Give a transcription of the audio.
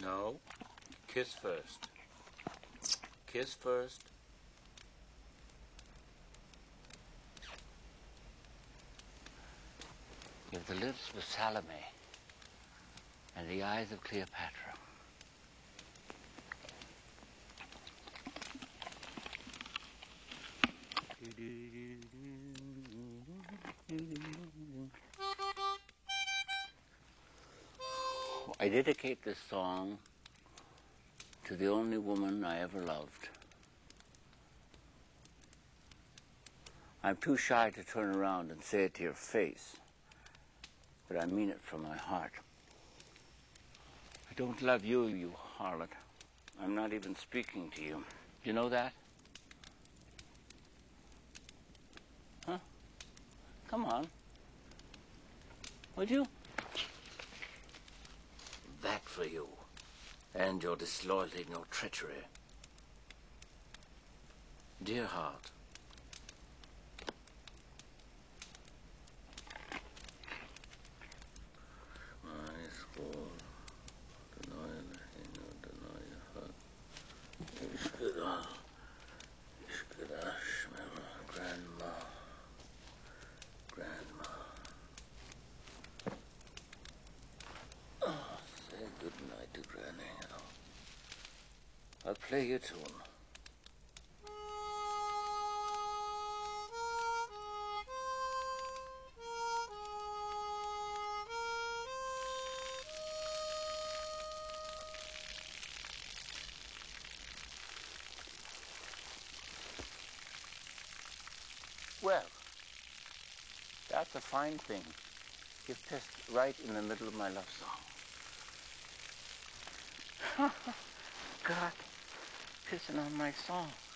No. Kiss first. Kiss first. You have the lips of Salome and the eyes of Cleopatra. I dedicate this song to the only woman I ever loved. I'm too shy to turn around and say it to your face, but I mean it from my heart. I don't love you, you harlot. I'm not even speaking to you. You know that? Huh? Come on. Would you? That for you. And your disloyalty and your treachery. Dear heart. Grandma. Oh, say good night to Granny. I'll play you a tune. Well, that's a fine thing. You've pissed right in the middle of my love song. God, pissing on my song.